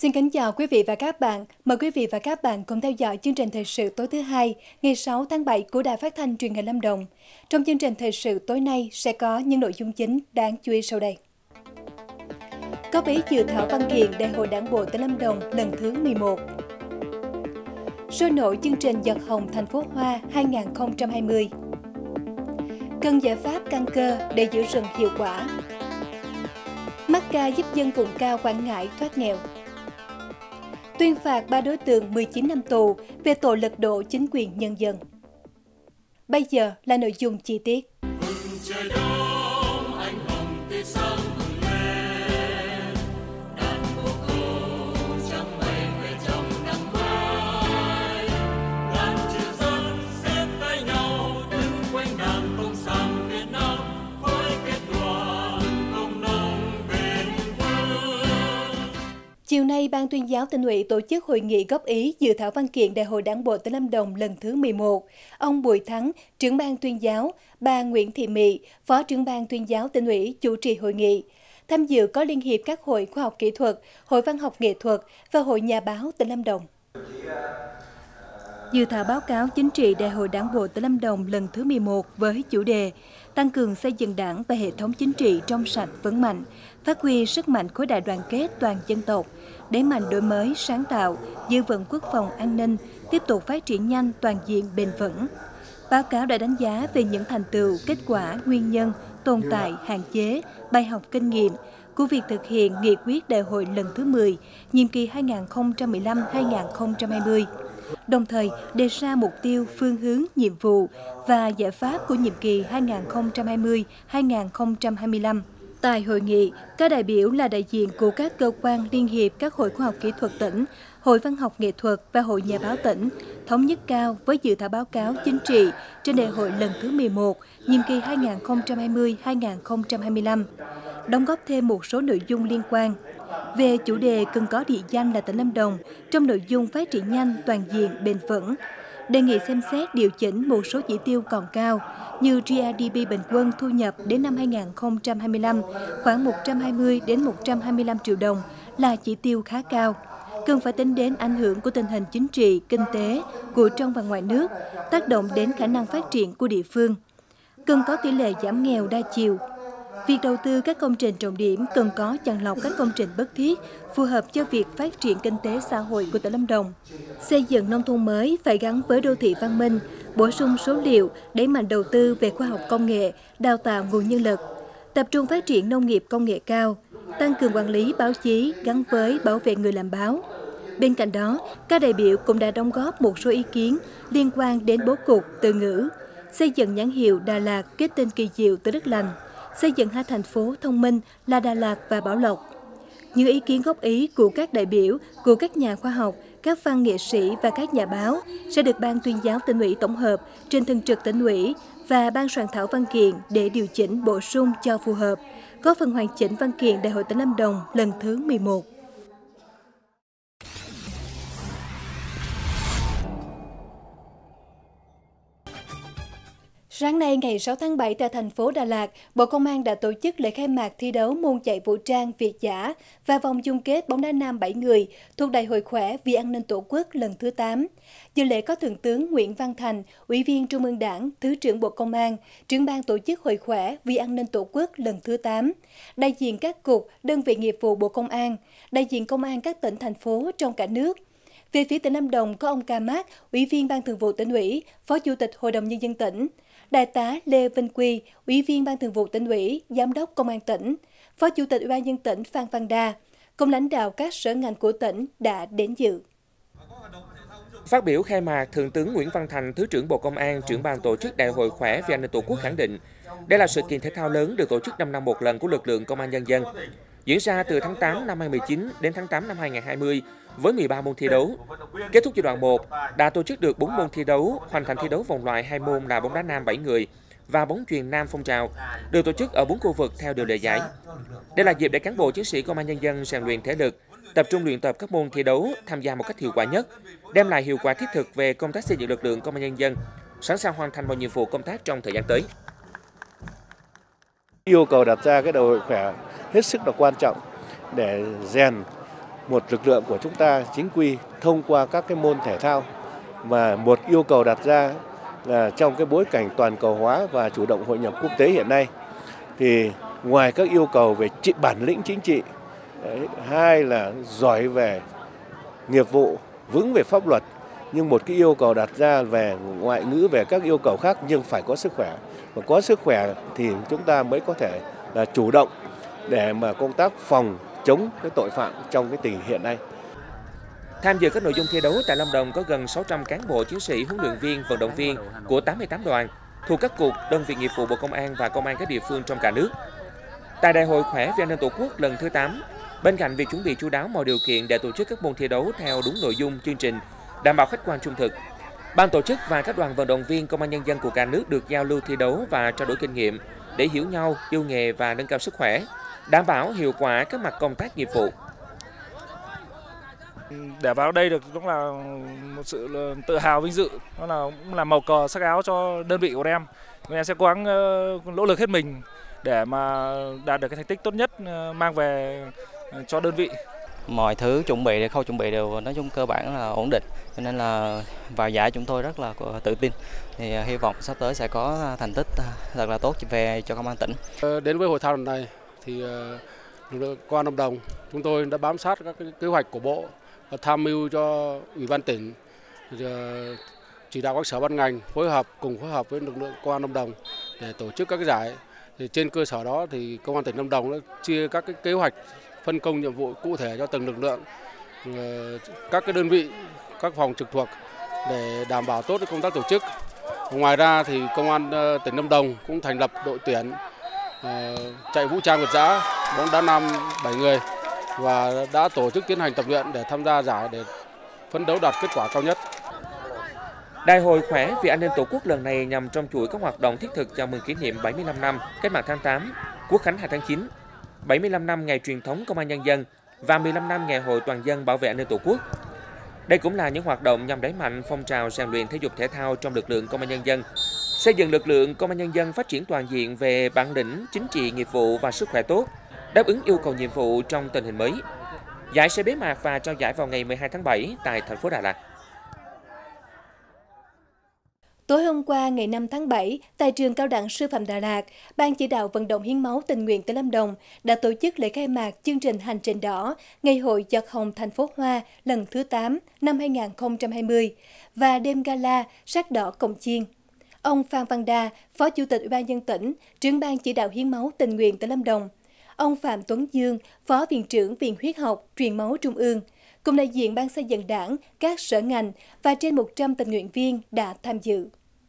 Xin kính chào quý vị và các bạn. Mời quý vị và các bạn cùng theo dõi chương trình thời sự tối thứ Hai, ngày 6 tháng 7 của Đài Phát thanh Truyền hình Lâm Đồng. Trong chương trình thời sự tối nay sẽ có những nội dung chính đáng chú ý sau đây. Góp ý dự thảo văn kiện Đại hội Đảng bộ tỉnh Lâm Đồng lần thứ 11. Sôi nổi chương trình Giọt Hồng thành phố Hoa 2020. Cần giải pháp căn cơ để giữ rừng hiệu quả. Macca giúp dân vùng cao Quảng Ngãi thoát nghèo. Tuyên phạt 3 đối tượng 19 năm tù về tội lật đổ chính quyền nhân dân. Bây giờ là nội dung chi tiết. Chiều nay, Ban Tuyên giáo Tỉnh ủy tổ chức hội nghị góp ý dự thảo văn kiện Đại hội Đảng bộ tỉnh Lâm Đồng lần thứ 11. Ông Bùi Thắng, trưởng Ban Tuyên giáo, bà Nguyễn Thị Mị, Phó trưởng Ban Tuyên giáo Tỉnh ủy chủ trì hội nghị. Tham dự có Liên hiệp các hội khoa học kỹ thuật, Hội văn học nghệ thuật và Hội nhà báo tỉnh Lâm Đồng. Dự thảo báo cáo chính trị Đại hội Đảng bộ tỉnh Lâm Đồng lần thứ 11 với chủ đề tăng cường xây dựng đảng và hệ thống chính trị trong sạch vững mạnh, phát huy sức mạnh khối đại đoàn kết toàn dân tộc, đẩy mạnh đổi mới, sáng tạo, giữ vững quốc phòng an ninh, tiếp tục phát triển nhanh toàn diện bền vững. Báo cáo đã đánh giá về những thành tựu, kết quả, nguyên nhân, tồn tại, hạn chế, bài học kinh nghiệm của việc thực hiện nghị quyết đại hội lần thứ 10, nhiệm kỳ 2015-2020. Đồng thời đề ra mục tiêu, phương hướng, nhiệm vụ và giải pháp của nhiệm kỳ 2020-2025. Tại hội nghị, các đại biểu là đại diện của các cơ quan liên hiệp các hội khoa học kỹ thuật tỉnh, Hội văn học nghệ thuật và Hội nhà báo tỉnh, thống nhất cao với dự thảo báo cáo chính trị trên đại hội lần thứ 11, nhiệm kỳ 2020-2025, đóng góp thêm một số nội dung liên quan. Về chủ đề cần có địa danh là tỉnh Lâm Đồng trong nội dung phát triển nhanh, toàn diện, bền vững, đề nghị xem xét điều chỉnh một số chỉ tiêu còn cao như GDP bình quân thu nhập đến năm 2025 khoảng 120 đến 125 triệu đồng là chỉ tiêu khá cao. Cần phải tính đến ảnh hưởng của tình hình chính trị, kinh tế của trong và ngoài nước, tác động đến khả năng phát triển của địa phương. Cần có tỷ lệ giảm nghèo đa chiều. Việc đầu tư các công trình trọng điểm cần có chọn lọc các công trình bất thiết, phù hợp cho việc phát triển kinh tế xã hội của tỉnh Lâm Đồng. Xây dựng nông thôn mới phải gắn với đô thị văn minh, bổ sung số liệu, đẩy mạnh đầu tư về khoa học công nghệ, đào tạo nguồn nhân lực, tập trung phát triển nông nghiệp công nghệ cao, tăng cường quản lý báo chí gắn với bảo vệ người làm báo. Bên cạnh đó, các đại biểu cũng đã đóng góp một số ý kiến liên quan đến bố cục, từ ngữ, xây dựng nhãn hiệu Đà Lạt kết tinh kỳ diệu từ đất lành, xây dựng hai thành phố thông minh là Đà Lạt và Bảo Lộc. Những ý kiến góp ý của các đại biểu, của các nhà khoa học, các văn nghệ sĩ và các nhà báo sẽ được Ban Tuyên giáo Tỉnh ủy tổng hợp trên thường trực Tỉnh ủy và Ban soạn thảo văn kiện để điều chỉnh bổ sung cho phù hợp, góp phần hoàn chỉnh văn kiện Đại hội tỉnh Lâm Đồng lần thứ 11. Sáng nay, ngày 6 tháng 7 tại thành phố Đà Lạt, Bộ Công an đã tổ chức lễ khai mạc thi đấu môn chạy vũ trang Việt dã và vòng chung kết bóng đá nam 7 người thuộc Đại hội khỏe vì an ninh Tổ quốc lần thứ 8. Dự lễ có Thượng tướng Nguyễn Văn Thành, Ủy viên Trung ương Đảng, Thứ trưởng Bộ Công an, trưởng ban tổ chức Hội khỏe vì an ninh Tổ quốc lần thứ 8, đại diện các cục, đơn vị nghiệp vụ Bộ Công an, đại diện công an các tỉnh, thành phố trong cả nước. Về phía tỉnh Lâm Đồng có ông Ca Mát, Ủy viên Ban Thường vụ Tỉnh ủy, Phó Chủ tịch Hội đồng Nhân dân tỉnh, Đại tá Lê Vinh Quy, Ủy viên Ban Thường vụ Tỉnh ủy, Giám đốc Công an tỉnh, Phó Chủ tịch Ủy ban nhân dân tỉnh Phan Văn Đa, cùng lãnh đạo các sở ngành của tỉnh đã đến dự. Phát biểu khai mạc, Thượng tướng Nguyễn Văn Thành, Thứ trưởng Bộ Công an, trưởng ban tổ chức Đại hội khỏe vì an ninh Tổ quốc khẳng định, đây là sự kiện thể thao lớn được tổ chức 5 năm một lần của lực lượng Công an Nhân dân, diễn ra từ tháng 8 năm 2019 đến tháng 8 năm 2020 với 13 môn thi đấu. Kết thúc giai đoạn 1, đã tổ chức được 4 môn thi đấu, hoàn thành thi đấu vòng loại 2 môn là bóng đá nam 7 người và bóng chuyền nam phong trào, được tổ chức ở 4 khu vực theo điều lệ giải. Đây là dịp để cán bộ chiến sĩ Công an Nhân dân rèn luyện thể lực, tập trung luyện tập các môn thi đấu, tham gia một cách hiệu quả nhất, đem lại hiệu quả thiết thực về công tác xây dựng lực lượng Công an Nhân dân, sẵn sàng hoàn thành mọi nhiệm vụ công tác trong thời gian tới. Yêu cầu đặt ra cái đại hội khỏe hết sức là quan trọng để rèn một lực lượng của chúng ta chính quy thông qua các cái môn thể thao, mà một yêu cầu đặt ra là trong cái bối cảnh toàn cầu hóa và chủ động hội nhập quốc tế hiện nay thì ngoài các yêu cầu về bản lĩnh chính trị, hai là giỏi về nghiệp vụ, vững về pháp luật, nhưng một cái yêu cầu đặt ra về ngoại ngữ, về các yêu cầu khác, nhưng phải có sức khỏe. Và có sức khỏe thì chúng ta mới có thể là chủ động để mà công tác phòng chống cái tội phạm trong cái tình hình hiện nay. Tham dự các nội dung thi đấu tại Lâm Đồng có gần 600 cán bộ chiến sĩ, huấn luyện viên, vận động viên của 88 đoàn thuộc các cục, đơn vị nghiệp vụ Bộ Công an và công an các địa phương trong cả nước. Tại Đại hội khỏe vì an ninh Tổ quốc lần thứ 8, bên cạnh việc chuẩn bị chu đáo mọi điều kiện để tổ chức các môn thi đấu theo đúng nội dung chương trình, đảm bảo khách quan trung thực, ban tổ chức và các đoàn vận động viên công an nhân dân của cả nước được giao lưu thi đấu và trao đổi kinh nghiệm để hiểu nhau, yêu nghề và nâng cao sức khỏe, đảm bảo hiệu quả các mặt công tác nghiệp vụ. Để vào đây được cũng là một sự tự hào, vinh dự, nó cũng là màu cờ sắc áo cho đơn vị của em. Em sẽ cố gắng nỗ lực hết mình để mà đạt được cái thành tích tốt nhất mang về cho đơn vị. Mọi thứ chuẩn bị, khâu chuẩn bị đều nói chung cơ bản là ổn định, cho nên là vào giải chúng tôi rất là tự tin. Thì hy vọng sắp tới sẽ có thành tích thật là tốt về cho công an tỉnh. Đến với hội thao lần này thì lực lượng Công an Lâm Đồng chúng tôi đã bám sát các kế hoạch của Bộ, tham mưu cho Ủy ban tỉnh, chỉ đạo các sở ban ngành phối hợp với lực lượng Công an Lâm Đồng để tổ chức các cái giải. Thì trên cơ sở đó thì Công an tỉnh Lâm Đồng đã chia các cái kế hoạch phân công nhiệm vụ cụ thể cho từng lực lượng, các cái đơn vị, các phòng trực thuộc để đảm bảo tốt công tác tổ chức. Ngoài ra thì Công an tỉnh Lâm Đồng cũng thành lập đội tuyển chạy vũ trang Việt dã bóng đá nam 7 người và đã tổ chức tiến hành tập luyện để tham gia giải để phấn đấu đạt kết quả cao nhất. Đại hội khỏe vì an ninh Tổ quốc lần này nằm trong chuỗi các hoạt động thiết thực chào mừng kỷ niệm 75 năm Cách mạng tháng 8, Quốc khánh 2 tháng 9, 75 năm ngày truyền thống Công an Nhân dân và 15 năm Ngày hội toàn dân bảo vệ an ninh Tổ quốc. Đây cũng là những hoạt động nhằm đẩy mạnh phong trào rèn luyện thể dục thể thao trong lực lượng Công an Nhân dân, xây dựng lực lượng Công an Nhân dân phát triển toàn diện về bản lĩnh, chính trị, nghiệp vụ và sức khỏe tốt, đáp ứng yêu cầu nhiệm vụ trong tình hình mới. Giải sẽ bế mạc và trao giải vào ngày 12 tháng 7 tại thành phố Đà Lạt. Tối hôm qua, ngày 5 tháng 7, tại trường Cao đẳng Sư phạm Đà Lạt, Ban chỉ đạo vận động hiến máu tình nguyện tỉnh Lâm Đồng đã tổ chức lễ khai mạc chương trình Hành trình đỏ, Ngày hội Giọt hồng thành phố Hoa lần thứ 8 năm 2020 và đêm gala Sắc đỏ Cổng Chiên. Ông Phan Văn Đa, Phó Chủ tịch Ủy ban nhân dân tỉnh, trưởng Ban chỉ đạo hiến máu tình nguyện tỉnh Lâm Đồng, ông Phạm Tuấn Dương, Phó Viện trưởng Viện Huyết học Truyền máu Trung ương, cùng đại diện Ban xây dựng Đảng, các sở ngành và trên 100 tình nguyện viên đã tham dự.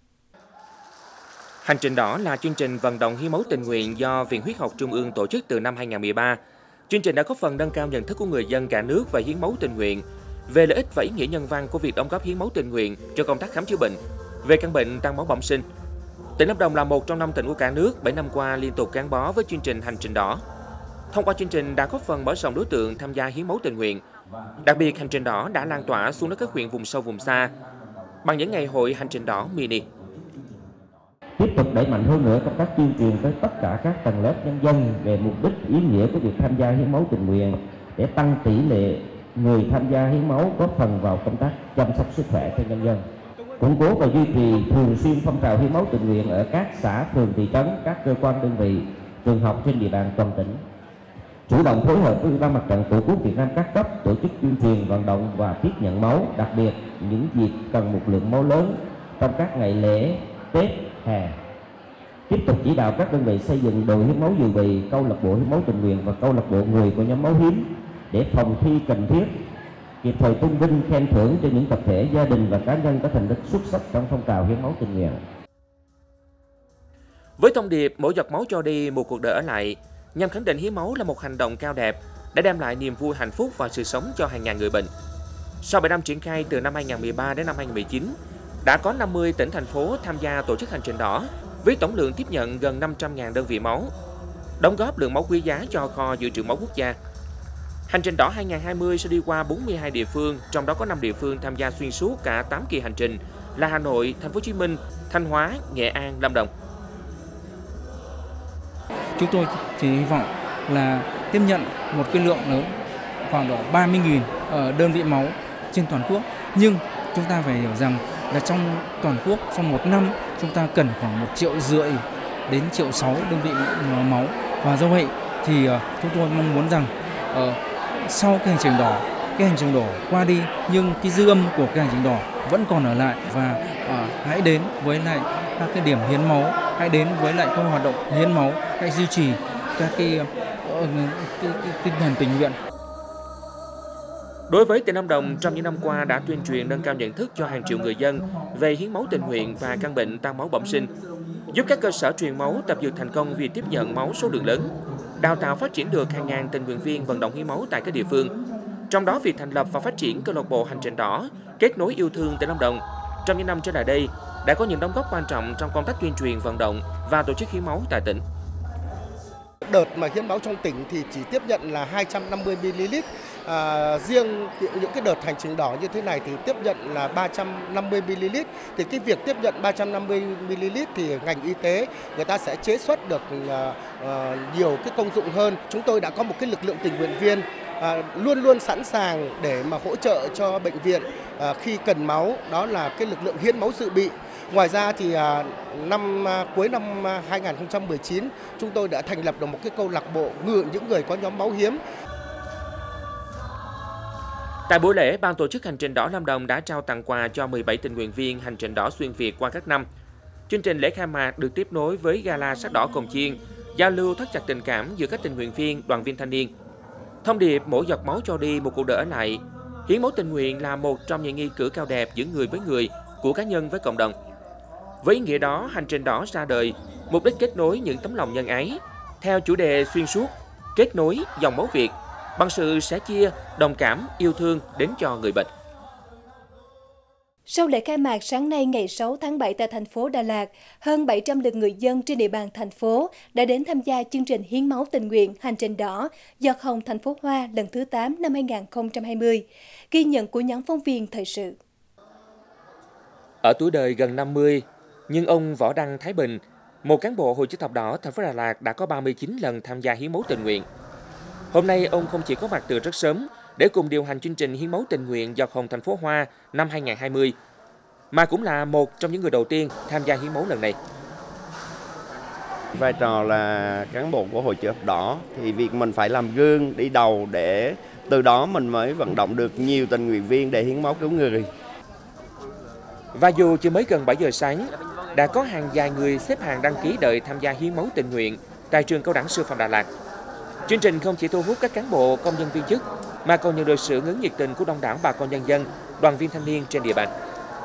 Hành trình đỏ là chương trình vận động hiến máu tình nguyện do Viện Huyết học Trung ương tổ chức từ năm 2013. Chương trình đã góp phần nâng cao nhận thức của người dân cả nước về hiến máu tình nguyện, về lợi ích và ý nghĩa nhân văn của việc đóng góp hiến máu tình nguyện cho công tác khám chữa bệnh, về căn bệnh tăng máu bẩm sinh. Tỉnh Lâm Đồng là một trong 5 tỉnh của cả nước 7 năm qua liên tục gắn bó với chương trình Hành trình đỏ. Thông qua chương trình đã góp phần mở rộng đối tượng tham gia hiến máu tình nguyện. Đặc biệt, Hành trình đỏ đã lan tỏa xuống đến các huyện vùng sâu vùng xa bằng những ngày hội Hành trình đỏ mini. Tiếp tục đẩy mạnh hơn nữa công tác tuyên truyền tới tất cả các tầng lớp nhân dân về mục đích ý nghĩa của việc tham gia hiến máu tình nguyện để tăng tỷ lệ người tham gia hiến máu góp phần vào công tác chăm sóc sức khỏe cho nhân dân. Củng cố và duy trì thường xuyên phong trào hiến máu tình nguyện ở các xã, phường, thị trấn, các cơ quan đơn vị, trường học trên địa bàn toàn tỉnh. Chủ động phối hợp với Ủy ban Mặt trận Tổ quốc Việt Nam các cấp tổ chức tuyên truyền, vận động và tiếp nhận máu, đặc biệt những dịp cần một lượng máu lớn trong các ngày lễ, Tết, hè. Tiếp tục chỉ đạo các đơn vị xây dựng đội hiến máu dự bị, câu lạc bộ hiến máu tình nguyện và câu lạc bộ người của nhóm máu hiến để phòng khi cần thiết, kịp thời tôn vinh khen thưởng cho những tập thể, gia đình và cá nhân có thành tích xuất sắc trong phong trào hiến máu tình nguyện. Với thông điệp mỗi giọt máu cho đi, một cuộc đời ở lại, nhằm khẳng định hiến máu là một hành động cao đẹp đã đem lại niềm vui, hạnh phúc và sự sống cho hàng ngàn người bệnh. Sau 7 năm triển khai từ năm 2013 đến năm 2019, đã có 50 tỉnh, thành phố tham gia tổ chức Hành trình đỏ với tổng lượng tiếp nhận gần 500.000 đơn vị máu, đóng góp lượng máu quý giá cho kho dự trữ máu quốc gia. Hành trình đỏ 2020 sẽ đi qua 42 địa phương, trong đó có 5 địa phương tham gia xuyên suốt cả 8 kỳ hành trình là Hà Nội, Thành phố Hồ Chí Minh, Thanh Hóa, Nghệ An, Lâm Đồng. Chúng tôi chỉ hy vọng là tiếp nhận một cái lượng lớn khoảng độ 30.000 đơn vị máu trên toàn quốc. Nhưng chúng ta phải hiểu rằng là trong toàn quốc trong một năm chúng ta cần khoảng 1,5 triệu đến 1,6 triệu đơn vị máu. Và do vậy thì chúng tôi mong muốn rằng sau cái hành trình đỏ qua đi nhưng cái dư âm của cái hành trình đỏ vẫn còn ở lại, và hãy đến với lại các cái điểm hiến máu, hãy đến với lại các hoạt động hiến máu, hãy duy trì các cái tinh thần tình nguyện. Đối với tỉnh Lâm Đồng, trong những năm qua đã tuyên truyền nâng cao nhận thức cho hàng triệu người dân về hiến máu tình nguyện và căn bệnh tan máu bẩm sinh, giúp các cơ sở truyền máu tập dượt thành công việc tiếp nhận máu số lượng lớn, đào tạo phát triển được hàng ngàn tình nguyện viên vận động hiến máu tại các địa phương. Trong đó, việc thành lập và phát triển câu lạc bộ Hành trình đỏ kết nối yêu thương tỉnh Lâm Đồng trong những năm trở lại đây đã có những đóng góp quan trọng trong công tác tuyên truyền vận động và tổ chức hiến máu tại tỉnh. Đợt mà hiến máu trong tỉnh thì chỉ tiếp nhận là 250 ml. Riêng những cái đợt hành trình đỏ như thế này thì tiếp nhận là 350 ml. Thì cái việc tiếp nhận 350 ml thì ngành y tế người ta sẽ chế xuất được nhiều cái công dụng hơn. Chúng tôi đã có một cái lực lượng tình nguyện viên luôn luôn sẵn sàng để mà hỗ trợ cho bệnh viện khi cần máu, đó là cái lực lượng hiến máu dự bị. Ngoài ra thì cuối năm 2019 chúng tôi đã thành lập được một cái câu lạc bộ những người có nhóm máu hiếm. Tại buổi lễ, ban tổ chức Hành trình đỏ Lâm Đồng đã trao tặng quà cho 17 tình nguyện viên Hành trình đỏ xuyên Việt qua các năm. Chương trình lễ khai mạc được tiếp nối với gala sắc đỏ cồng chiên, giao lưu thắt chặt tình cảm giữa các tình nguyện viên, đoàn viên thanh niên. Thông điệp mỗi giọt máu cho đi, một cuộc đời ở lại. Hiến máu tình nguyện là một trong những nghi cử cao đẹp giữa người với người, của cá nhân với cộng đồng. Với ý nghĩa đó, Hành trình đỏ ra đời, mục đích kết nối những tấm lòng nhân ái, theo chủ đề xuyên suốt, kết nối dòng máu Việt, bằng sự sẻ chia, đồng cảm, yêu thương đến cho người bệnh. Sau lễ khai mạc sáng nay ngày 6 tháng 7 tại thành phố Đà Lạt, hơn 700 lượt người dân trên địa bàn thành phố đã đến tham gia chương trình hiến máu tình nguyện Hành trình đỏ giọt hồng thành phố Hoa lần thứ 8 năm 2020. Ghi nhận của nhóm phóng viên thời sự. Ở tuổi đời gần 50, nhưng ông Võ Đăng Thái Bình, một cán bộ Hội chữ thập đỏ thành phố Đà Lạt đã có 39 lần tham gia hiến máu tình nguyện. Hôm nay, ông không chỉ có mặt từ rất sớm để cùng điều hành chương trình hiến máu tình nguyện giọt hồng thành phố Hoa năm 2020, mà cũng là một trong những người đầu tiên tham gia hiến máu lần này. Vai trò là cán bộ của Hội chữ thập đỏ thì việc mình phải làm gương đi đầu để từ đó mình mới vận động được nhiều tình nguyện viên để hiến máu cứu người. Và dù chỉ mới gần 7 giờ sáng, đã có hàng dài người xếp hàng đăng ký đợi tham gia hiến máu tình nguyện tại trường Cao đẳng Sư phạm Đà Lạt. Chương trình không chỉ thu hút các cán bộ, công nhân viên chức, mà còn nhận được sự ứng nhiệt tình của đông đảo bà con nhân dân, đoàn viên thanh niên trên địa bàn.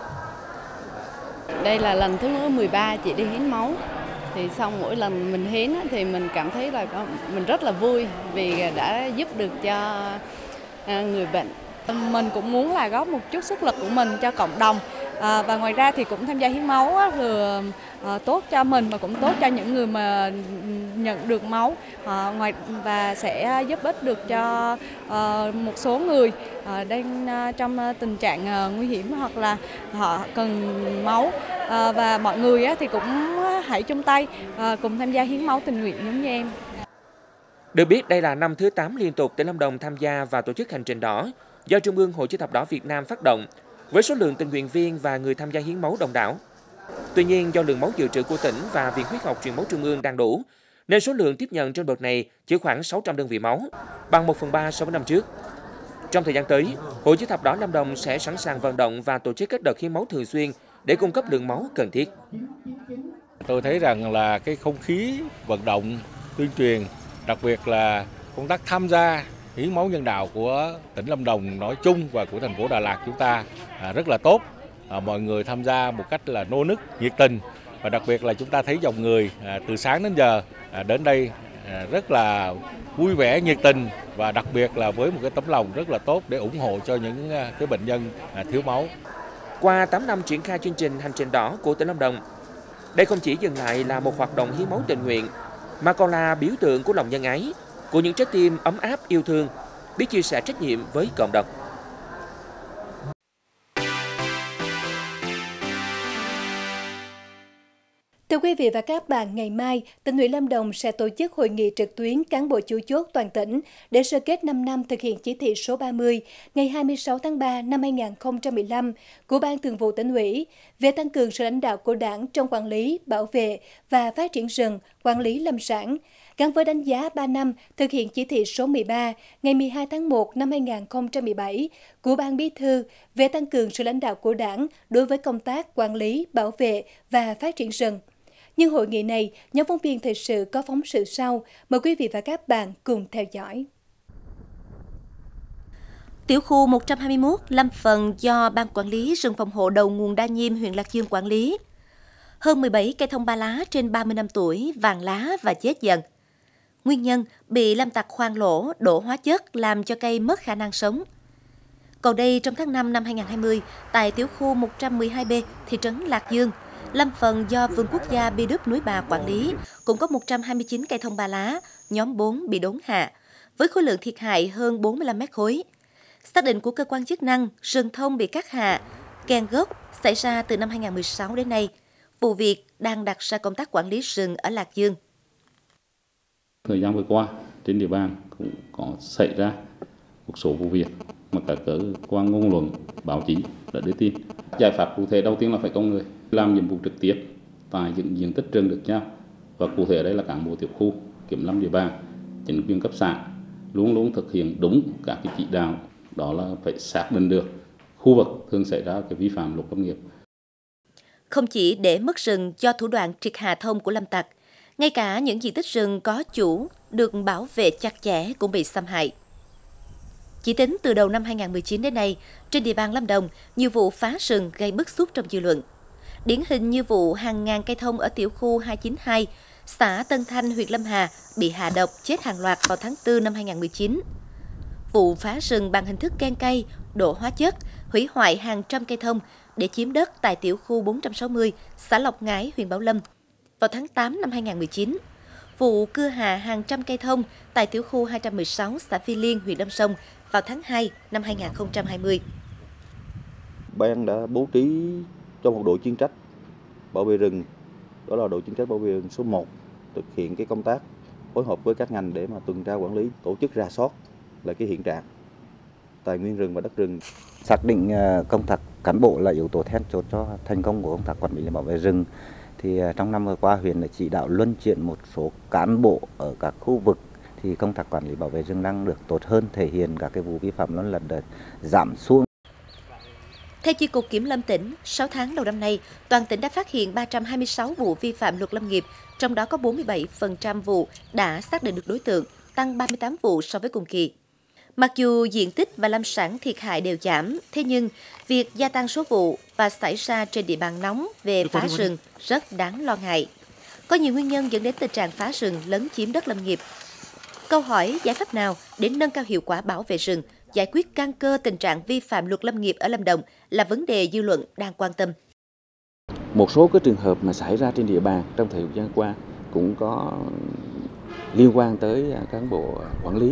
Đây là lần thứ 13 chị đi hiến máu. Thì sau mỗi lần mình hiến thì mình cảm thấy là mình rất là vui vì đã giúp được cho người bệnh. Mình cũng muốn là góp một chút sức lực của mình cho cộng đồng. Và ngoài ra thì cũng tham gia hiến máu vừa tốt cho mình và cũng tốt cho những người mà nhận được máu, và sẽ giúp ích được cho một số người đang trong tình trạng nguy hiểm hoặc là họ cần máu, và mọi người thì cũng hãy chung tay cùng tham gia hiến máu tình nguyện giống như em. Được biết đây là năm thứ 8 liên tục tỉnh Lâm Đồng tham gia và tổ chức Hành trình đỏ do Trung ương Hội chữ thập đỏ Việt Nam phát động, với số lượng tình nguyện viên và người tham gia hiến máu đông đảo. Tuy nhiên, do lượng máu dự trữ của tỉnh và Viện Huyết học Truyền máu Trung ương đang đủ, nên số lượng tiếp nhận trên đợt này chỉ khoảng 600 đơn vị máu, bằng 1/3 so với năm trước. Trong thời gian tới, Hội chữ thập đỏ Lâm Đồng sẽ sẵn sàng vận động và tổ chức các đợt hiến máu thường xuyên để cung cấp lượng máu cần thiết. Tôi thấy rằng là cái không khí vận động, tuyên truyền, đặc biệt là công tác tham gia hiến máu nhân đạo của tỉnh Lâm Đồng nói chung và của thành phố Đà Lạt chúng ta rất là tốt. Mọi người tham gia một cách là nô nức, nhiệt tình, và đặc biệt là chúng ta thấy dòng người từ sáng đến giờ đến đây rất là vui vẻ, nhiệt tình, và đặc biệt là với một cái tấm lòng rất là tốt để ủng hộ cho những cái bệnh nhân thiếu máu. Qua 8 năm triển khai chương trình Hành trình đỏ của tỉnh Lâm Đồng, đây không chỉ dừng lại là một hoạt động hiến máu tình nguyện, mà còn là biểu tượng của lòng nhân ái, của những trái tim ấm áp yêu thương, biết chia sẻ trách nhiệm với cộng đồng. Thưa quý vị và các bạn, ngày mai, tỉnh ủy Lâm Đồng sẽ tổ chức hội nghị trực tuyến cán bộ chủ chốt toàn tỉnh để sơ kết 5 năm thực hiện chỉ thị số 30 ngày 26 tháng 3 năm 2015 của Ban Thường vụ Tỉnh ủy về tăng cường sự lãnh đạo của Đảng trong quản lý, bảo vệ và phát triển rừng, quản lý lâm sản, gắn với đánh giá 3 năm thực hiện chỉ thị số 13 ngày 12 tháng 1 năm 2017 của Ban Bí thư về tăng cường sự lãnh đạo của Đảng đối với công tác quản lý, bảo vệ và phát triển rừng. Nhưng hội nghị này, nhóm phóng viên thời sự có phóng sự sau. Mời quý vị và các bạn cùng theo dõi. Tiểu khu 121 lâm phần do Ban Quản lý rừng phòng hộ đầu nguồn Đa Nhiêm, huyện Lạc Dương quản lý. Hơn 17 cây thông ba lá trên 30 năm tuổi, vàng lá và chết dần. Nguyên nhân bị lâm tặc khoan lỗ, đổ hóa chất làm cho cây mất khả năng sống. Còn đây, trong tháng 5 năm 2020, tại tiểu khu 112B, thị trấn Lạc Dương, lâm phần do Vườn Quốc gia Bi Đúp Núi Bà quản lý, cũng có 129 cây thông ba lá, nhóm 4 bị đốn hạ, với khối lượng thiệt hại hơn 45 mét khối. Xác định của cơ quan chức năng, rừng thông bị cắt hạ, kèn gốc xảy ra từ năm 2016 đến nay. Vụ việc đang đặt ra công tác quản lý rừng ở Lạc Dương. Thời gian vừa qua, trên địa bàn cũng có xảy ra một số vụ việc mà các cơ quan ngôn luận, báo chí đã đưa tin. Giải pháp cụ thể đầu tiên là phải có người làm nhiệm vụ trực tiếp tại những diện tích rừng được giao, và cụ thể đây là cán bộ tiểu khu, kiểm lâm địa bàn, chính quyền cấp xã luôn luôn thực hiện đúng các cái chỉ đạo, đó là phải xác định được khu vực thường xảy ra cái vi phạm luật lâm nghiệp. Không chỉ để mất rừng do thủ đoạn triệt hạ thông của lâm tặc, ngay cả những diện tích rừng có chủ được bảo vệ chặt chẽ cũng bị xâm hại. Chỉ tính từ đầu năm 2019 đến nay, trên địa bàn Lâm Đồng, nhiều vụ phá rừng gây bức xúc trong dư luận. Điển hình như vụ hàng ngàn cây thông ở tiểu khu 292, xã Tân Thanh, huyện Lâm Hà bị hạ độc chết hàng loạt vào tháng 4 năm 2019. Vụ phá rừng bằng hình thức keng cây, đổ hóa chất, hủy hoại hàng trăm cây thông để chiếm đất tại tiểu khu 460, xã Lộc Ngãi, huyện Bảo Lâm vào tháng 8 năm 2019. Vụ cưa hạ hàng trăm cây thông tại tiểu khu 216, xã Phi Liên, huyện Đâm Sông vào tháng 2 năm 2020. Ban đã bố trí cho một đội chuyên trách bảo vệ rừng, đó là đội chuyên trách bảo vệ rừng số 1, thực hiện cái công tác phối hợp với các ngành để mà tuần tra quản lý, tổ chức rà soát lại cái hiện trạng tài nguyên rừng và đất rừng. Xác định công tác cán bộ là yếu tố then chốt cho thành công của công tác quản lý bảo vệ rừng. Thì trong năm vừa qua, huyện đã chỉ đạo luân chuyển một số cán bộ ở các khu vực thì công tác quản lý bảo vệ rừng đang được tốt hơn, thể hiện các cái vụ vi phạm lần lượt giảm xuống. Theo Chi cục Kiểm lâm tỉnh, 6 tháng đầu năm nay, toàn tỉnh đã phát hiện 326 vụ vi phạm luật lâm nghiệp, trong đó có 47% vụ đã xác định được đối tượng, tăng 38 vụ so với cùng kỳ. Mặc dù diện tích và lâm sản thiệt hại đều giảm, thế nhưng việc gia tăng số vụ và xảy ra trên địa bàn nóng về phá rừng rất đáng lo ngại. Có nhiều nguyên nhân dẫn đến tình trạng phá rừng lấn chiếm đất lâm nghiệp. Câu hỏi giải pháp nào để nâng cao hiệu quả bảo vệ rừng, giải quyết căn cơ tình trạng vi phạm luật lâm nghiệp ở Lâm Đồng là vấn đề dư luận đang quan tâm. Một số cái trường hợp mà xảy ra trên địa bàn trong thời gian qua cũng có liên quan tới cán bộ quản lý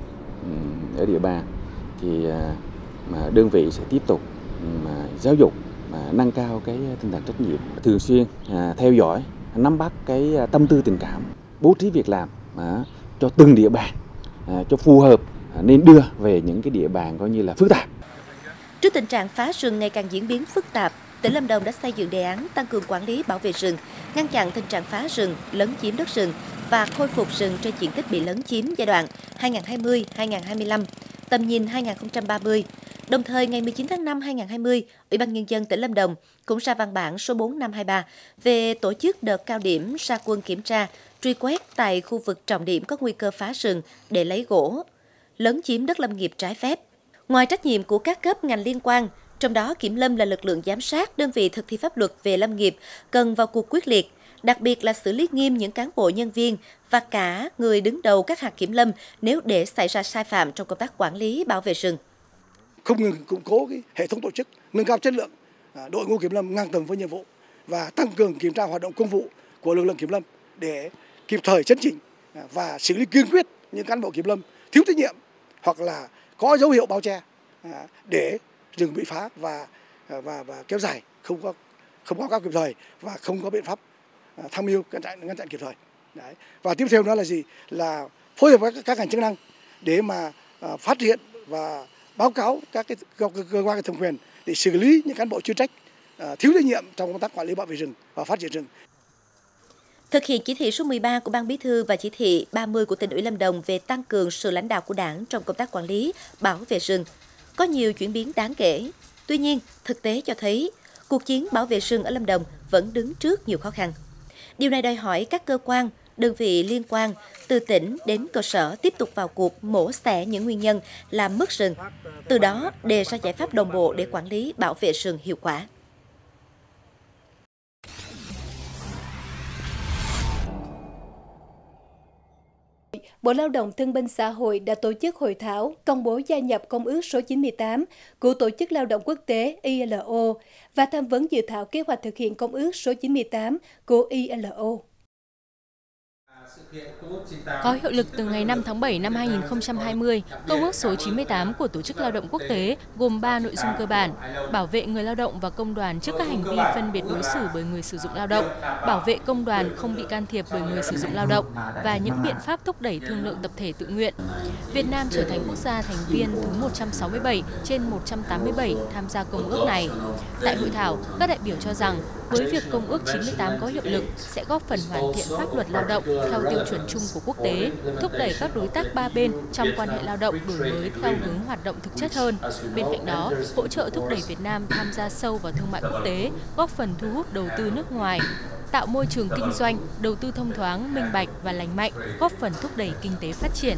ở địa bàn, thì mà đơn vị sẽ tiếp tục mà giáo dục, mà nâng cao cái tinh thần trách nhiệm, thường xuyên theo dõi, nắm bắt cái tâm tư tình cảm, bố trí việc làm cho từng địa bàn cho phù hợp, nên đưa về những cái địa bàn coi như là phức tạp. Trước tình trạng phá rừng ngày càng diễn biến phức tạp, tỉnh Lâm Đồng đã xây dựng đề án tăng cường quản lý bảo vệ rừng, ngăn chặn tình trạng phá rừng, lấn chiếm đất rừng và khôi phục rừng trên diện tích bị lấn chiếm giai đoạn 2020-2025, tầm nhìn 2030. Đồng thời, ngày 19 tháng 5 2020, Ủy ban Nhân dân tỉnh Lâm Đồng cũng ra văn bản số 4523 về tổ chức đợt cao điểm ra quân kiểm tra, truy quét tại khu vực trọng điểm có nguy cơ phá rừng để lấy gỗ, lấn chiếm đất lâm nghiệp trái phép. Ngoài trách nhiệm của các cấp ngành liên quan, trong đó Kiểm lâm là lực lượng giám sát đơn vị thực thi pháp luật về lâm nghiệp cần vào cuộc quyết liệt, đặc biệt là xử lý nghiêm những cán bộ nhân viên và cả người đứng đầu các hạt kiểm lâm nếu để xảy ra sai phạm trong công tác quản lý bảo vệ rừng. Không ngừng củng cố cái hệ thống tổ chức, nâng cao chất lượng đội ngũ kiểm lâm ngang tầm với nhiệm vụ và tăng cường kiểm tra hoạt động công vụ của lực lượng kiểm lâm để kịp thời chấn chỉnh và xử lý kiên quyết những cán bộ kiểm lâm thiếu trách nhiệm hoặc là có dấu hiệu bao che để rừng bị phá và kéo dài, không báo cáo kịp thời và không có biện pháp tham mưu ngăn chặn kịp thời. Đấy. Và tiếp theo đó là gì? Là phối hợp với các ngành chức năng để mà phát hiện và báo cáo các cơ quan thẩm quyền để xử lý những cán bộ chuyên trách thiếu trách nhiệm trong công tác quản lý bảo vệ rừng và phát triển rừng. Thực hiện chỉ thị số 13 của Ban Bí thư và chỉ thị 30 của Tỉnh ủy Lâm Đồng về tăng cường sự lãnh đạo của Đảng trong công tác quản lý, bảo vệ rừng, có nhiều chuyển biến đáng kể. Tuy nhiên, thực tế cho thấy cuộc chiến bảo vệ rừng ở Lâm Đồng vẫn đứng trước nhiều khó khăn. Điều này đòi hỏi các cơ quan, đơn vị liên quan từ tỉnh đến cơ sở tiếp tục vào cuộc mổ xẻ những nguyên nhân làm mất rừng, từ đó đề ra giải pháp đồng bộ để quản lý bảo vệ rừng hiệu quả. Bộ Lao động Thương binh Xã hội đã tổ chức hội thảo công bố gia nhập Công ước số 98 của Tổ chức Lao động Quốc tế ILO và tham vấn dự thảo kế hoạch thực hiện Công ước số 98 của ILO. Có hiệu lực từ ngày 5 tháng 7 năm 2020, Công ước số 98 của Tổ chức Lao động Quốc tế gồm 3 nội dung cơ bản: bảo vệ người lao động và công đoàn trước các hành vi phân biệt đối xử bởi người sử dụng lao động, bảo vệ công đoàn không bị can thiệp bởi người sử dụng lao động và những biện pháp thúc đẩy thương lượng tập thể tự nguyện. Việt Nam trở thành quốc gia thành viên thứ 167 trên 187 tham gia công ước này. Tại hội thảo, các đại biểu cho rằng với việc Công ước 98 có hiệu lực sẽ góp phần hoàn thiện pháp luật lao động theo tiêu chuẩn chung của quốc tế, thúc đẩy các đối tác ba bên trong quan hệ lao động đổi mới theo hướng hoạt động thực chất hơn. Bên cạnh đó, hỗ trợ thúc đẩy Việt Nam tham gia sâu vào thương mại quốc tế, góp phần thu hút đầu tư nước ngoài, tạo môi trường kinh doanh, đầu tư thông thoáng, minh bạch và lành mạnh, góp phần thúc đẩy kinh tế phát triển.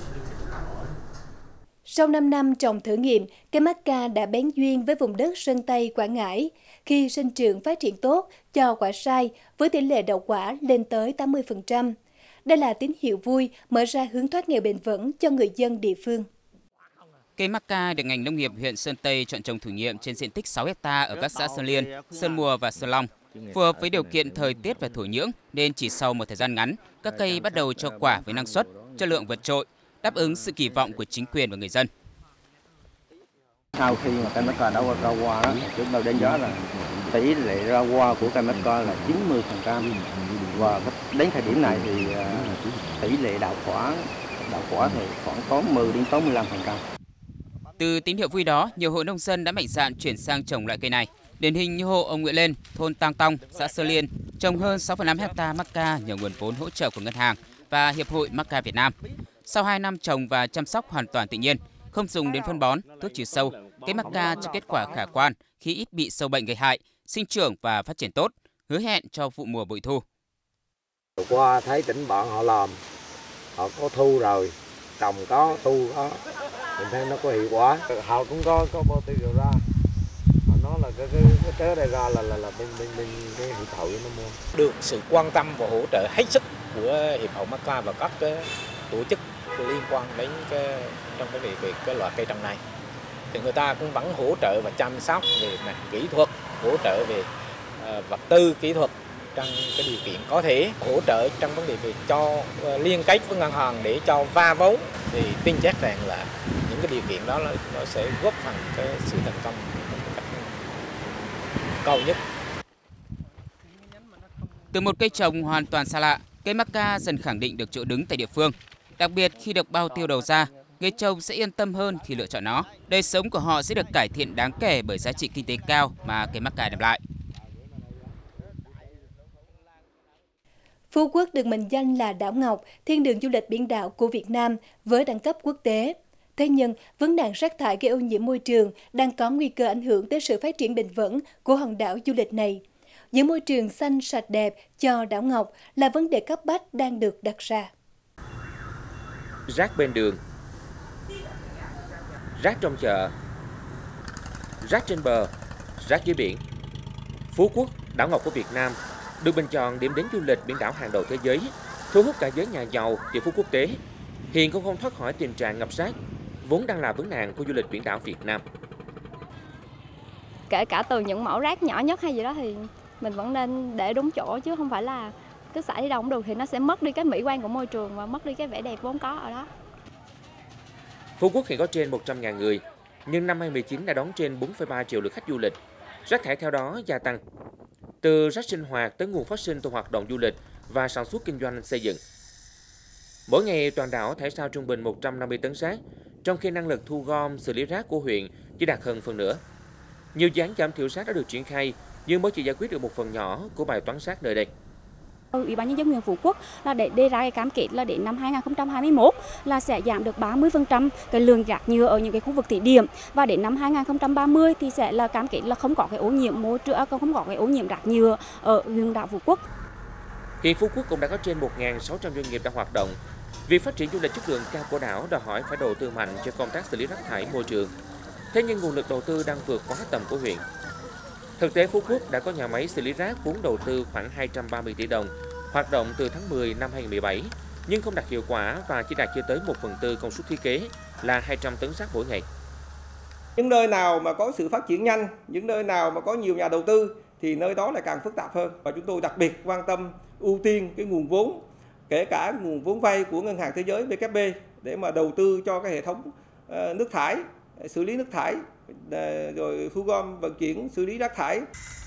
Sau 5 năm trồng thử nghiệm, cây macca đã bén duyên với vùng đất Sơn Tây, Quảng Ngãi khi sinh trưởng phát triển tốt, cho quả sai với tỷ lệ đậu quả lên tới 80%. Đây là tín hiệu vui mở ra hướng thoát nghèo bền vững cho người dân địa phương. Cây macca được ngành nông nghiệp huyện Sơn Tây chọn trồng thử nghiệm trên diện tích 6 ha ở các xã Sơn Liên, Sơn Mùa và Sơn Long. Phù hợp với điều kiện thời tiết và thổ nhưỡng nên chỉ sau một thời gian ngắn, các cây bắt đầu cho quả với năng suất, chất lượng vượt trội, đáp ứng sự kỳ vọng của chính quyền và người dân. Sau khi mà cây macca đã ra hoa, chúng tôi đánh giá là tỷ lệ ra hoa của cây macca là 90%, và đến thời điểm này thì tỷ lệ đậu quả thì khoảng có 10 đến 85%. Từ tín hiệu vui đó, nhiều hộ nông dân đã mạnh dạn chuyển sang trồng loại cây này. Điển hình như hộ ông Nguyễn Lên, thôn Tang Tong, xã Sơn Liên, trồng hơn 6,5 hectare macca nhờ nguồn vốn hỗ trợ của ngân hàng và Hiệp hội Macca Việt Nam. Sau 2 năm trồng và chăm sóc hoàn toàn tự nhiên, không dùng đến phân bón, thuốc trừ sâu, cây macca cho kết quả khả quan khi ít bị sâu bệnh gây hại, sinh trưởng và phát triển tốt, hứa hẹn cho vụ mùa bội thu. Vừa qua thấy tỉnh bạn họ làm, họ có thu rồi, trồng có, thu có, mình thấy nó có hiệu quả. Họ cũng có bao tiêu ra, họ nói là cái tế này ra là bên cái hiệp hội nó mua. Được sự quan tâm và hỗ trợ hết sức của Hiệp hội Macca và các cái tổ chức liên quan đến trong cái việc cái loại cây trồng này, thì người ta cũng vẫn hỗ trợ và chăm sóc về mặt kỹ thuật, hỗ trợ về vật tư kỹ thuật trong cái điều kiện có thể, hỗ trợ trong vấn đề về cho liên kết với ngân hàng để cho vay vốn, thì tin chắc rằng là những cái điều kiện đó nó sẽ góp phần cái sự thành công một cách cao nhất. Từ một cây trồng hoàn toàn xa lạ, cây macca dần khẳng định được chỗ đứng tại địa phương. Đặc biệt khi được bao tiêu đầu ra, người trồng sẽ yên tâm hơn khi lựa chọn nó. Đời sống của họ sẽ được cải thiện đáng kể bởi giá trị kinh tế cao mà cây macca đem lại. Phú Quốc được mệnh danh là đảo ngọc, thiên đường du lịch biển đảo của Việt Nam với đẳng cấp quốc tế. Thế nhưng, vấn nạn rác thải gây ô nhiễm môi trường đang có nguy cơ ảnh hưởng tới sự phát triển bền vững của hòn đảo du lịch này. Giữ môi trường xanh sạch đẹp cho đảo ngọc là vấn đề cấp bách đang được đặt ra. Rác bên đường, rác trong chợ, rác trên bờ, rác dưới biển. Phú Quốc, đảo ngọc của Việt Nam, được bình chọn điểm đến du lịch biển đảo hàng đầu thế giới, thu hút cả giới nhà giàu, tỷ phú quốc tế. Hiện cũng không thoát khỏi tình trạng ngập rác, vốn đang là vấn nạn của du lịch biển đảo Việt Nam. Kể cả từ những mẫu rác nhỏ nhất hay gì đó thì mình vẫn nên để đúng chỗ, chứ không phải là cứ xả đi đâu cũng được, thì nó sẽ mất đi cái mỹ quan của môi trường và mất đi cái vẻ đẹp vốn có ở đó. Phú Quốc hiện có trên 100.000 người, nhưng năm 2019 đã đón trên 4,3 triệu lượt khách du lịch. Rác thải theo đó gia tăng. từ rác sinh hoạt tới nguồn phát sinh từ hoạt động du lịch và sản xuất kinh doanh xây dựng. Mỗi ngày toàn đảo thải ra trung bình 150 tấn rác, trong khi năng lực thu gom xử lý rác của huyện chỉ đạt hơn phần nửa. Nhiều dự án giảm thiểu rác đã được triển khai nhưng mới chỉ giải quyết được một phần nhỏ của bài toán rác nơi đây. Ủy ban nhân dân huyện Phú Quốc là để đề ra cái cam kết là đến năm 2021 là sẽ giảm được 30% cái lượng rác nhựa ở những cái khu vực thí điểm, và đến năm 2030 thì sẽ là cam kết là không có cái ô nhiễm môi trường, không có cái ô nhiễm rác nhựa ở huyện đảo Phú Quốc. Hiện Phú Quốc cũng đã có trên 1.600 doanh nghiệp đang hoạt động. Việc phát triển du lịch chất lượng cao của đảo đòi hỏi phải đầu tư mạnh cho công tác xử lý rác thải môi trường. Thế nhưng nguồn lực đầu tư đang vượt quá tầm của huyện. Thực tế, Phú Quốc đã có nhà máy xử lý rác vốn đầu tư khoảng 230 tỷ đồng, hoạt động từ tháng 10 năm 2017, nhưng không đạt hiệu quả và chỉ đạt chưa tới 1/4 công suất thiết kế là 200 tấn rác mỗi ngày. Những nơi nào mà có sự phát triển nhanh, những nơi nào mà có nhiều nhà đầu tư thì nơi đó lại càng phức tạp hơn. Và chúng tôi đặc biệt quan tâm ưu tiên cái nguồn vốn, kể cả nguồn vốn vay của Ngân hàng Thế giới WB để mà đầu tư cho cái hệ thống nước thải, xử lý nước thải, rồi thu gom vận chuyển xử lý rác thải.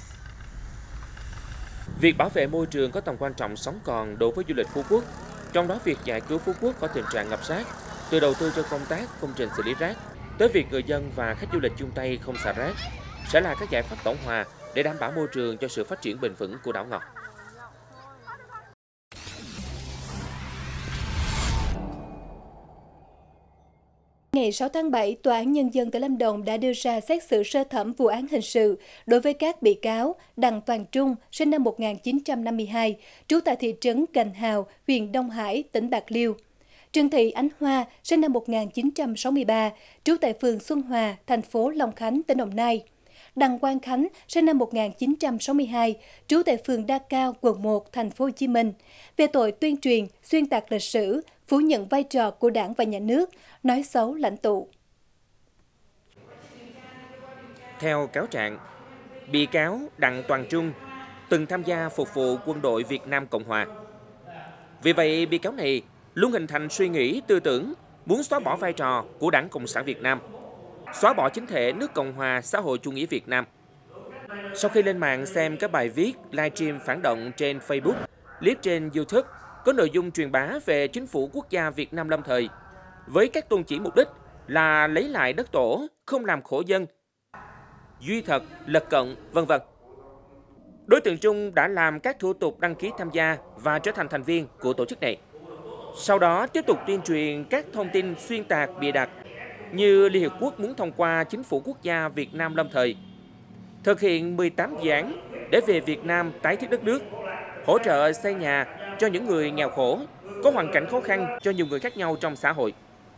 Việc bảo vệ môi trường có tầm quan trọng sống còn đối với du lịch Phú Quốc, trong đó việc giải cứu Phú Quốc khỏi tình trạng ngập rác, từ đầu tư cho công tác công trình xử lý rác tới việc người dân và khách du lịch chung tay không xả rác sẽ là các giải pháp tổng hòa để đảm bảo môi trường cho sự phát triển bền vững của đảo ngọc. Ngày 6 tháng 7, Tòa án Nhân dân tỉnh Lâm Đồng đã đưa ra xét xử sơ thẩm vụ án hình sự đối với các bị cáo Đặng Toàn Trung, sinh năm 1952, trú tại thị trấn Gành Hào, huyện Đông Hải, tỉnh Bạc Liêu; Trương Thị Ánh Hoa, sinh năm 1963, trú tại phường Xuân Hòa, thành phố Long Khánh, tỉnh Đồng Nai; Đặng Quang Khánh, sinh năm 1962, trú tại phường Đa Cao, quận 1, thành phố Hồ Chí Minh, về tội tuyên truyền, xuyên tạc lịch sử, phủ nhận vai trò của Đảng và Nhà nước, nói xấu lãnh tụ. Theo cáo trạng, bị cáo Đặng Toàn Trung từng tham gia phục vụ quân đội Việt Nam Cộng Hòa. Vì vậy, bị cáo này luôn hình thành suy nghĩ tư tưởng muốn xóa bỏ vai trò của Đảng Cộng sản Việt Nam, xóa bỏ chính thể nước Cộng hòa xã hội chủ nghĩa Việt Nam. Sau khi lên mạng xem các bài viết, livestream phản động trên Facebook, clip trên YouTube có nội dung truyền bá về chính phủ quốc gia Việt Nam lâm thời, với các tôn chỉ mục đích là lấy lại đất tổ, không làm khổ dân, duy thật, lật cận, v.v. Đối tượng Trung đã làm các thủ tục đăng ký tham gia và trở thành thành viên của tổ chức này. Sau đó tiếp tục tuyên truyền các thông tin xuyên tạc bịa đặt như Liên Hiệp Quốc muốn thông qua chính phủ quốc gia Việt Nam lâm thời, thực hiện 18 dự án để về Việt Nam tái thiết đất nước, hỗ trợ xây nhà cho những người nghèo khổ, có hoàn cảnh khó khăn cho nhiều người khác nhau trong xã hội.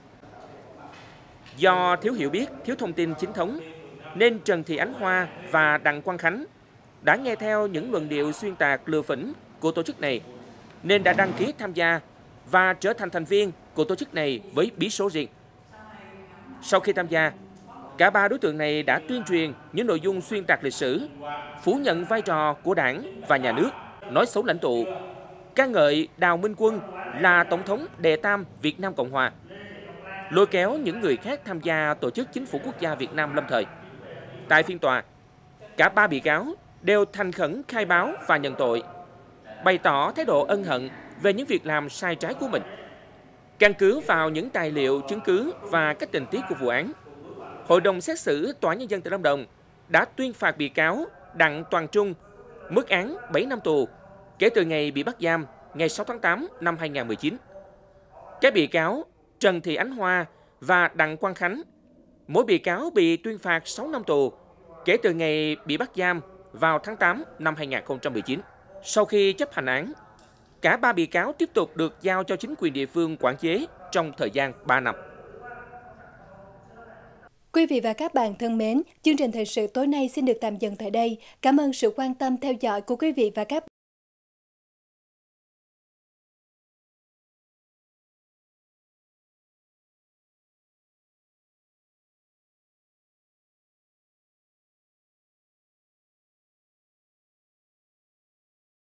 Do thiếu hiểu biết, thiếu thông tin chính thống, nên Trần Thị Ánh Hoa và Đặng Quang Khánh đã nghe theo những luận điệu xuyên tạc lừa phỉnh của tổ chức này, nên đã đăng ký tham gia và trở thành thành viên của tổ chức này với bí số riêng. Sau khi tham gia, cả ba đối tượng này đã tuyên truyền những nội dung xuyên tạc lịch sử, phủ nhận vai trò của Đảng và Nhà nước, nói xấu lãnh tụ, ca ngợi Đào Minh Quân là Tổng thống đệ tam Việt Nam Cộng Hòa, lôi kéo những người khác tham gia tổ chức chính phủ quốc gia Việt Nam lâm thời. Tại phiên tòa, cả ba bị cáo đều thành khẩn khai báo và nhận tội, bày tỏ thái độ ân hận về những việc làm sai trái của mình. Căn cứ vào những tài liệu, chứng cứ và các tình tiết của vụ án, Hội đồng xét xử Tòa án Nhân dân tỉnh Lâm Đồng đã tuyên phạt bị cáo Đặng Toàn Trung mức án 7 năm tù kể từ ngày bị bắt giam ngày 6 tháng 8 năm 2019. Các bị cáo Trần Thị Ánh Hoa và Đặng Quang Khánh, mỗi bị cáo bị tuyên phạt 6 năm tù kể từ ngày bị bắt giam vào tháng 8 năm 2019. Sau khi chấp hành án, cả ba bị cáo tiếp tục được giao cho chính quyền địa phương quản chế trong thời gian 3 năm. Quý vị và các bạn thân mến, chương trình thời sự tối nay xin được tạm dừng tại đây. Cảm ơn sự quan tâm theo dõi của quý vị và các bạn.